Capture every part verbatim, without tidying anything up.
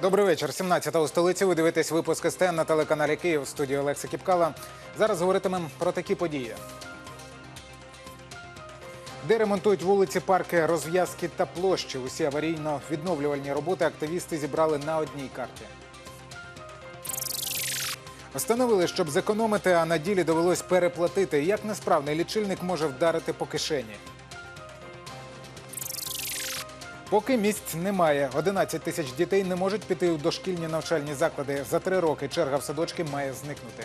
Добрий вечір. сімнадцята у столиці. Ви дивитесь випуск ес те ен на телеканалі Київ. В студії Олекса Кіпкала. Зараз говоритимемо про такі події. Де ремонтують вулиці, парки, розв'язки та площі. Усі аварійно-відновлювальні роботи активісти зібрали на одній карті. Встановили, щоб зекономити, а на ділі довелось переплатити. Як несправний лічильник може вдарити по кишені? Поки місць немає. одинадцять тисяч дітей не можуть піти у дошкільні навчальні заклади. За три роки черга в садочки має зникнути.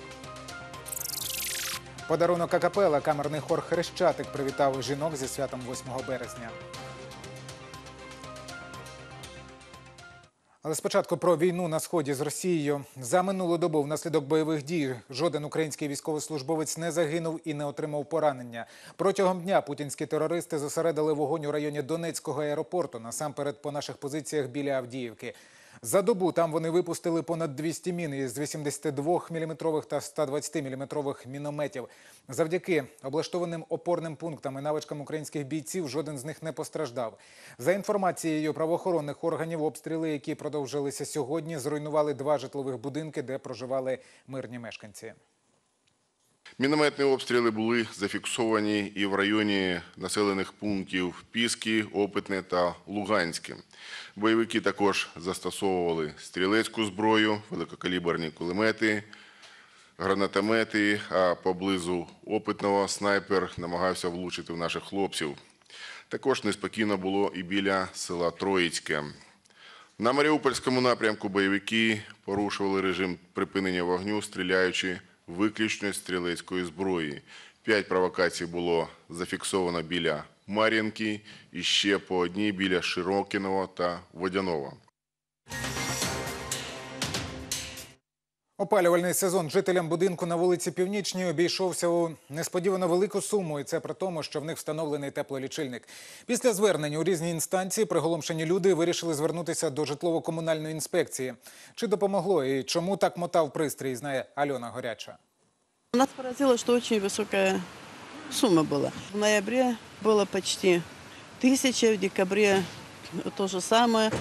Подарунок акапела. Камерний хор «Хрещатик» привітав жінок зі святом восьмого березня. Але спочатку про війну на Сході з Росією. За минулу добу внаслідок бойових дій жоден український військовослужбовець не загинув і не отримав поранення. Протягом дня путінські терористи зосередили вогонь у районі Донецького аеропорту, насамперед по наших позиціях біля Авдіївки. За добу там вони випустили понад двісті мін із вісімдесятидвоміліметрових та стодвадцятиміліметрових мінометів. Завдяки облаштованим опорним пунктам і навичкам українських бійців жоден з них не постраждав. За інформацією правоохоронних органів, обстріли, які продовжилися сьогодні, зруйнували два житлових будинки, де проживали мирні мешканці. Мінометні обстріли були зафіксовані і в районі населених пунктів Піски, Опитне та Луганське. Бойовики також застосовували стрілецьку зброю, великокаліберні кулемети, гранатомети, а поблизу Опитного снайпер намагався влучити в наших хлопців. Також неспокійно було і біля села Троїцьке. На Маріупольському напрямку бойовики порушували режим припинення вогню, стріляючи виключно стрілецької зброї. П'ять провокацій було зафіксовано біля Мар'їнки і ще по одній біля Широкиного та Водяного. Опалювальний сезон жителям будинку на вулиці Північній обійшовся у несподівано велику суму, і це при тому, що в них встановлений теплолічильник. Після звернень у різні інстанції приголомшені люди вирішили звернутися до житлово-комунальної інспекції. Чи допомогло і чому так мотав пристрій, знає Альона Горяча. Нас поразило, что очень высокая сумма была. В ноябре было почти тысяча, в декабре то же самое.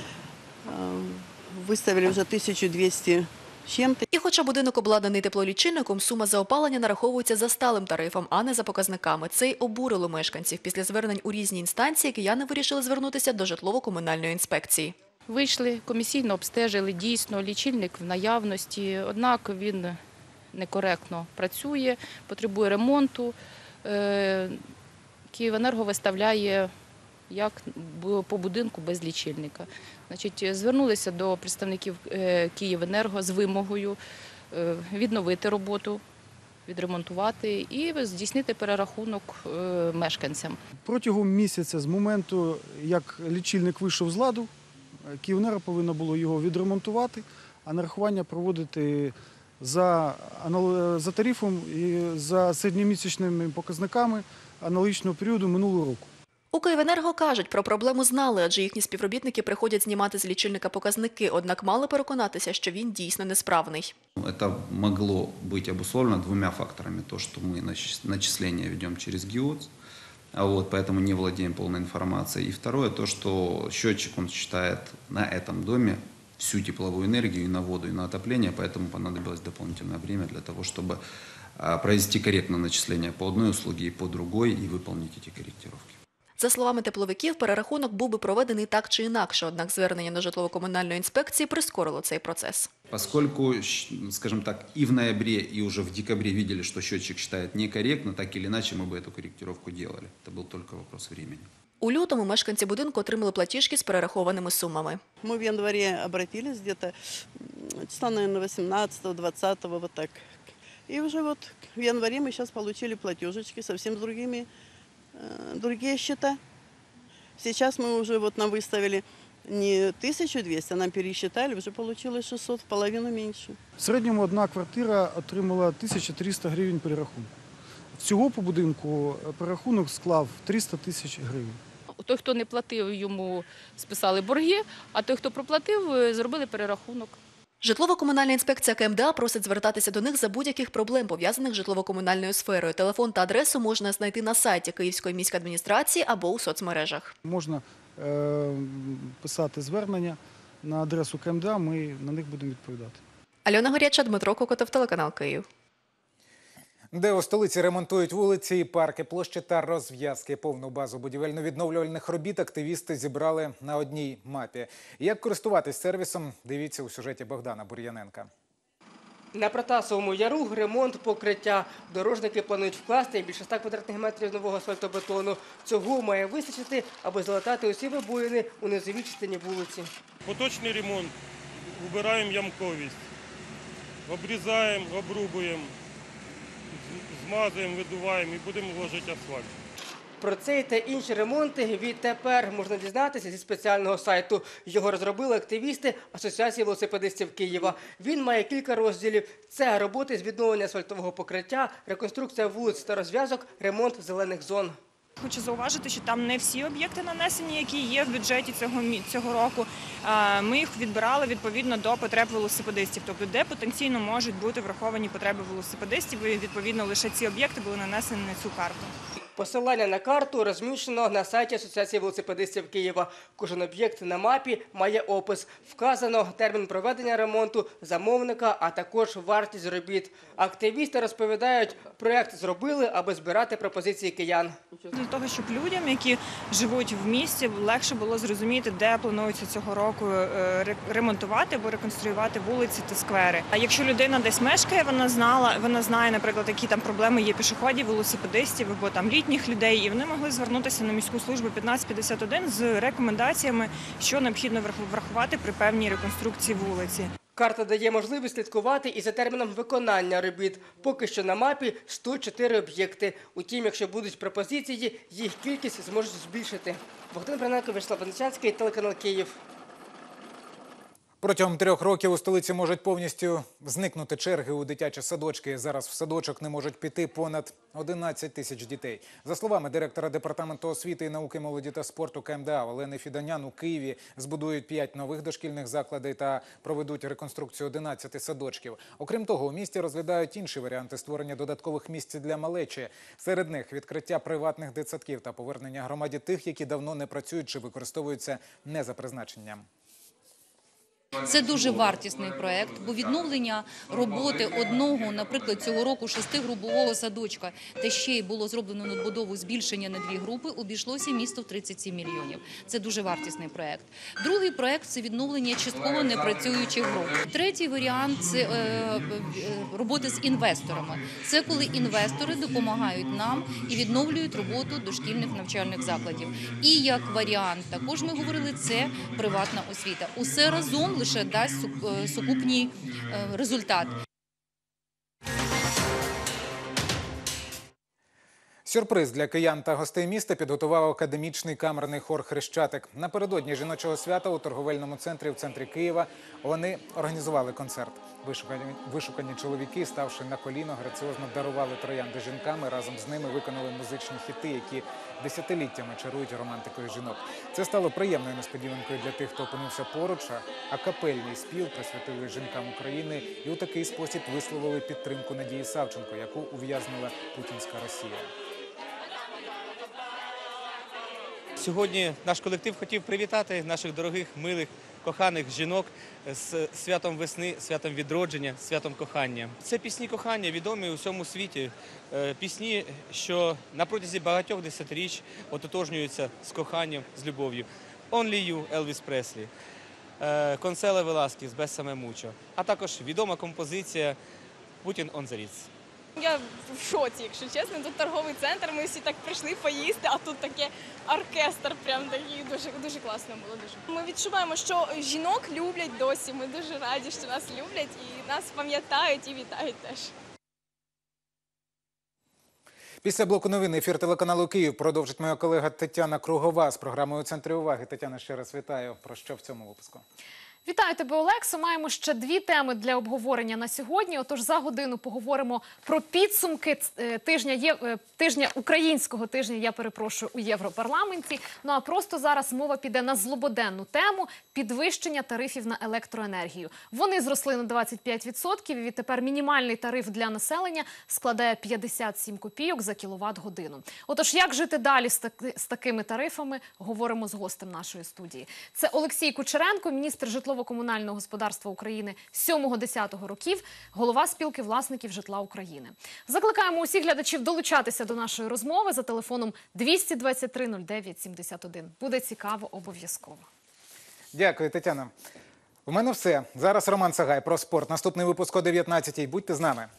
Выставили уже тисячу двісті чим-то. І хоча будинок обладнаний теплолічильником, сума за опалення нараховується за сталим тарифом, а не за показниками. Це й обурило мешканців. Після звернень у різні інстанції кияни вирішили звернутися до житлово-комунальної інспекції. Вийшли, комісійно обстежили, дійсно, лічильник в наявності, однак він некоректно працює, потребує ремонту. Київенерго виставляє як по будинку без лічильника. Значить, звернулися до представників Київенерго з вимогою відновити роботу, відремонтувати і здійснити перерахунок мешканцям. Протягом місяця з моменту, як лічильник вийшов з ладу, Київенерго повинно було його відремонтувати, а нарахування проводити за, за тарифом і за середньомісячними показниками аналогічного періоду минулого року. У Київенерго кажуть, про проблему знали, адже їхні співробітники приходять знімати з лічильника показники, однак мали переконатися, що він дійсно несправний. Це могло бути обусловлено двома факторами. То, що ми начислення ведемо через ГИОЦ, вот, поэтому не владеем полной информацией. И второе, то, что счетчик, он считает на этом доме всю тепловую энергию и на воду, и на отопление, поэтому понадобилось дополнительное время для того, чтобы провести корректное начисление по одной услуге и по другой и выполнить эти корректировки. За словами тепловиків, перерахунок був би проведений так чи інакше, однак звернення до житлово-комунальної інспекції прискорило цей процес. Поскольку, скажем так, и в ноябре, и уже в декабре видели, что счетчик считает некорректно, так или иначе мы бы эту корректировку делали. Это был только вопрос времени. У лютому мешканці будинку отримали платіжки з перерахованими сумами. Мы в январе обратились где-то числа, наверное, восемнадцатого-двадцатого, вот так. И уже вот в январе мы сейчас получили платежечки совсем с другими, другие счета. Сейчас мы уже вот нам выставили не тисячу двісті, а нам пересчитали, вже получилось шістсот, в половину менше. В середньому одна квартира отримала тисячу триста гривень перерахунку. Всього по будинку перерахунок склав триста тисяч гривень. Той, хто не платив, йому списали борги, а той, хто проплатив, зробили перерахунок. Житлово-комунальна інспекція ка ем де а просить звертатися до них за будь-яких проблем, пов'язаних з житлово-комунальною сферою. Телефон та адресу можна знайти на сайті Київської міськадміністрації або у соцмережах. Можна е, писати звернення на адресу КМДА, ми на них будемо відповідати. Альона Горяча, Дмитро Кокотов, телеканал Київ. Де у столиці ремонтують вулиці і парки, площі та розв'язки. Повну базу будівельно-відновлювальних робіт активісти зібрали на одній мапі. Як користуватись сервісом, дивіться у сюжеті Богдана Бур'яненка. На Протасовому яру ремонт покриття. Дорожники планують вкласти більше ста квадратних метрів нового асфальтобетону. Цього має вистачити, аби залатати усі вибоїни у низовій частині вулиці. Поточний ремонт. Убираємо ямковість. Обрізаємо, обрубуємо, змазуємо, видуваємо і будемо вложити асфальт. Про цей та інші ремонти відтепер можна дізнатися зі спеціального сайту. Його розробили активісти Асоціації велосипедистів Києва. Він має кілька розділів. Це роботи з відновлення асфальтового покриття, реконструкція вулиць та розв'язок, ремонт зелених зон. Хочу зауважити, що там не всі об'єкти нанесені, які є в бюджеті цього, мі- цього року. А, Ми їх відбирали відповідно до потреб велосипедистів, тобто де потенційно можуть бути враховані потреби велосипедистів, і відповідно лише ці об'єкти були нанесені на цю карту. Посилання на карту розміщено на сайті Асоціації велосипедистів Києва. Кожен об'єкт на мапі має опис. Вказано термін проведення ремонту, замовника, а також вартість робіт. Активісти розповідають, проєкт зробили, аби збирати пропозиції киян. Для того, щоб людям, які живуть в місті, легше було зрозуміти, де планується цього року е, ре- ремонтувати або реконструювати вулиці та сквери. А якщо людина десь мешкає, вона знала, вона знає, наприклад, які там проблеми є пішоходів, велосипедистів або там літніх людей, і вони могли звернутися на міську службу п'ятнадцять п'ятдесят один з рекомендаціями, що необхідно врах- врахувати при певній реконструкції вулиці. Карта дає можливість слідкувати і за терміном виконання робіт. Поки що на мапі сто чотири об'єкти. Утім, якщо будуть пропозиції, їх кількість зможуть збільшити. Богдан Браненко, Вячеслав Венечанський, телеканал Київ. Протягом трьох років у столиці можуть повністю зникнути черги у дитячі садочки. Зараз в садочок не можуть піти понад одинадцять тисяч дітей. За словами директора Департаменту освіти і науки, молоді та спорту КМДА Олени Фіданян, у Києві збудують п'ять нових дошкільних закладів та проведуть реконструкцію одинадцяти садочків. Окрім того, у місті розглядають інші варіанти створення додаткових місць для малечі. Серед них відкриття приватних дитсадків та повернення громаді тих, які давно не працюють чи використовуються не за призначенням. Це дуже вартісний проект, бо відновлення роботи одного, наприклад, цього року шестигрупового садочка, та ще й було зроблено надбудову збільшення на дві групи, обійшлося місту в тридцять сім мільйонів. Це дуже вартісний проект. Другий проект – це відновлення частково непрацюючих груп. Третій варіант – це е, е, роботи з інвесторами. Це коли інвестори допомагають нам і відновлюють роботу дошкільних навчальних закладів. І як варіант, також ми говорили, це приватна освіта. Усе разом лише дасть сукупний результат. Сюрприз для киян та гостей міста підготував академічний камерний хор «Хрещатик». Напередодні жіночого свята у торговельному центрі в центрі Києва вони організували концерт. Вишукані, вишукані чоловіки, ставши на коліно, граціозно дарували троянди жінкам і разом з ними виконали музичні хіти, які десятиліттями чарують романтикою жінок. Це стало приємною несподіванкою для тих, хто опинився поруч, а капельний спів присвятили жінкам України і у такий спосіб висловили підтримку Надії Савченко, яку ув'язнила путінська Росія. Сьогодні наш колектив хотів привітати наших дорогих, милих, коханих жінок з святом весни, святом відродження, святом кохання. Це пісні кохання, відомі у всьому світі. Пісні, що на протязі багатьох десятиріч ототожнюються з коханням, з любов'ю. «Only You» Елвіс Преслі, «Консуело Веласкес» «Бесаме Мучо», а також відома композиція «Путін он the Ritz». Я в шоці, якщо чесно. Тут торговий центр, ми всі так прийшли поїсти, а тут таке оркестр прям такий, дуже, дуже класно було. Дуже. Ми відчуваємо, що жінок люблять досі, ми дуже раді, що нас люблять і нас пам'ятають і вітають теж. Після блоку новин ефір телеканалу «Київ» продовжить моя колега Тетяна Кругова з програмою «У центрі уваги». Тетяна, ще раз вітаю. Про що в цьому випуску? Вітаю тебе, Олексо. Маємо ще дві теми для обговорення на сьогодні. Отож, за годину поговоримо про підсумки тижня, є- тижня українського тижня, я перепрошую, у Європарламенті. Ну а просто зараз мова піде на злободенну тему – підвищення тарифів на електроенергію. Вони зросли на двадцять п'ять відсотків і відтепер мінімальний тариф для населення складає п'ятдесят сім копійок за кіловат-годину. Отож, як жити далі з, таки, з такими тарифами, говоримо з гостем нашої студії. Це Олексій Кучеренко, міністр житлово-комунального господарства України сьомого-десятого років, голова спілки власників житла України. Закликаємо усіх глядачів долучатися до нашої розмови за телефоном двісті двадцять три нуль дев'ять сімдесят один. Буде цікаво обов'язково. Дякую, Тетяна. У мене все. Зараз Роман Сагай про спорт. Наступний випуск о дев'ятнадцятій. Будьте з нами.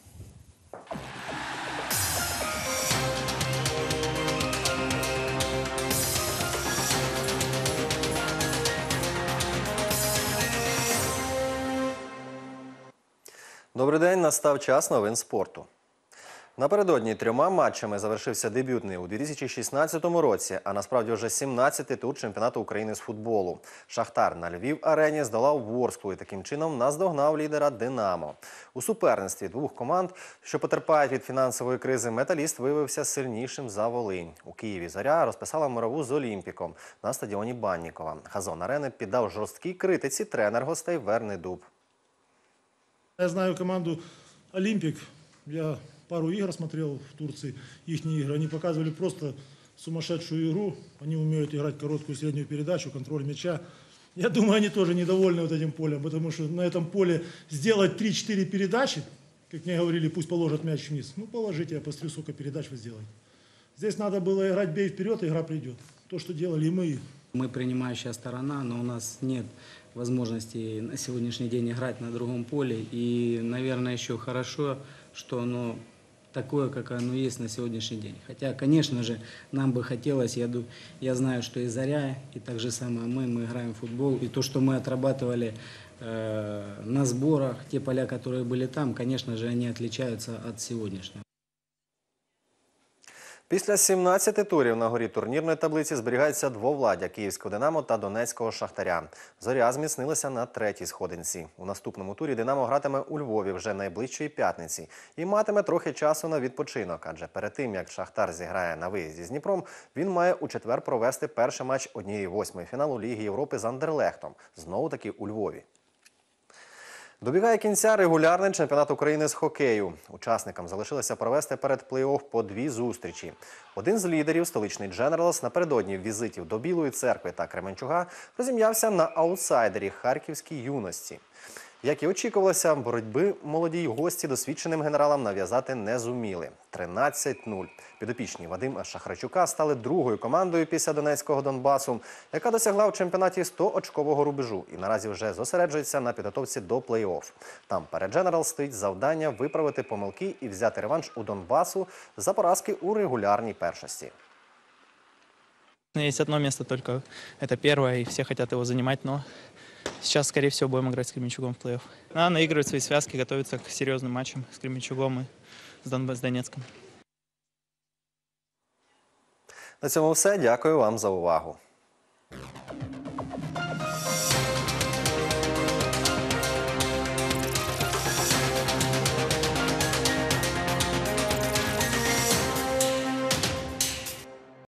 Добрий день, настав час новин спорту. Напередодні трьома матчами завершився дебютний у дві тисячі шістнадцятому році, а насправді вже сімнадцятий тур чемпіонату України з футболу. «Шахтар» на Львів-арені здолав Ворсклу і таким чином наздогнав лідера «Динамо». У суперництві двох команд, що потерпають від фінансової кризи, «Металіст» виявився сильнішим за «Волинь». У Києві «Зоря» розписала мирову з «Олімпіком» на стадіоні Баннікова. Газон арени піддав жорсткій критиці тренер гостей Верний Дуб. Я знаю команду «Олимпик». Я пару игр смотрел в Турции, их игры. Они показывали просто сумасшедшую игру. Они умеют играть короткую среднюю передачу, контроль мяча. Я думаю, они тоже недовольны вот этим полем, потому что на этом поле сделать три-четыре передачи, как мне говорили, пусть положат мяч вниз. Ну, положите, я посмотрю, сколько передач вы сделаете. Здесь надо было играть бей вперед, и игра придет. То, что делали и мы. Мы принимающая сторона, но у нас нет возможности на сегодняшний день играть на другом поле. И, наверное, еще хорошо, что оно такое, как оно есть на сегодняшний день. Хотя, конечно же, нам бы хотелось, я, я знаю, что и «Заря», и так же самое мы, мы играем в футбол. И то, что мы отрабатывали э, на сборах, те поля, которые были там, конечно же, они отличаются от сегодняшнего. Після сімнадцяти турів на горі турнірної таблиці зберігається двовладдя Київського «Динамо» та Донецького «Шахтаря». «Зоря» зміцнилася на третій сходинці. У наступному турі «Динамо» гратиме у Львові вже найближчої п'ятниці і матиме трохи часу на відпочинок, адже перед тим, як «Шахтар» зіграє на виїзді з Дніпром, він має у четвер провести перший матч однієї восьмої фіналу Ліги Європи з Андерлехтом, знову-таки у Львові. Добігає кінця регулярний чемпіонат України з хокею. Учасникам залишилося провести перед плей-офф по дві зустрічі. Один з лідерів, столичний «Дженералс», напередодні візитів до Білої Церкви та Кременчуга розім'явся на аутсайдері харківській «Юності». Як і очікувалося, боротьби молоді гості досвідченим генералам нав'язати не зуміли. тринадцять нуль. Підопічні Вадима Шахрачука стали другою командою після Донецького «Донбасу», яка досягла в чемпіонаті сто-очкового рубежу і наразі вже зосереджується на підготовці до плей-офф. Там перед «Дженерал» стоїть завдання виправити помилки і взяти реванш у «Донбасу» за поразки у регулярній першості. Есть одно место только, это первое, и все хотят его занимать, но сейчас, скорее всего, будем играть с Кременчугом в плей-офф. Надо наигрывать свои связки, готовиться к серьезным матчам с Кременчугом и с Донбасс, с Донецком. На цьому все. Дякую вам за увагу.